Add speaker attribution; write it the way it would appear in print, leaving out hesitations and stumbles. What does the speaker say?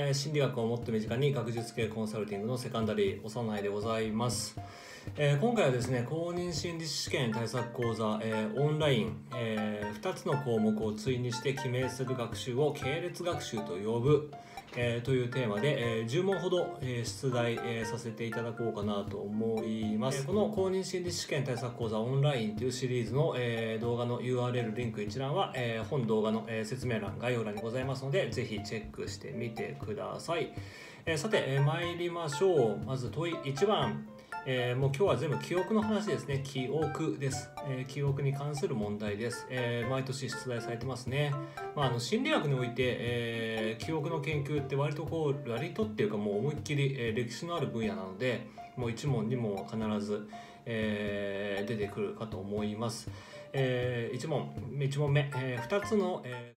Speaker 1: 心理学をもっと身近に学術系コンサルティングのセカンダリー幼いでございます。今回はですね、公認心理師試験対策講座、オンライン、2つの項目を対にして記名する学習を系列学習と呼ぶ、というテーマで、10問ほど、出題、させていただこうかなと思います。この公認心理師試験対策講座オンラインというシリーズの、動画の URL リンク一覧は、本動画の、説明欄概要欄にございますので、ぜひチェックしてみてください。さて、参りましょう。まず問い1番。もう今日は全部記憶の話ですね。記憶です。記憶に関する問題です。毎年出題されてますね。心理学において、記憶の研究って割とっていうかもう思いっきり、歴史のある分野なので、もう1問2問は必ず、出てくるかと思います。1問目、2つの、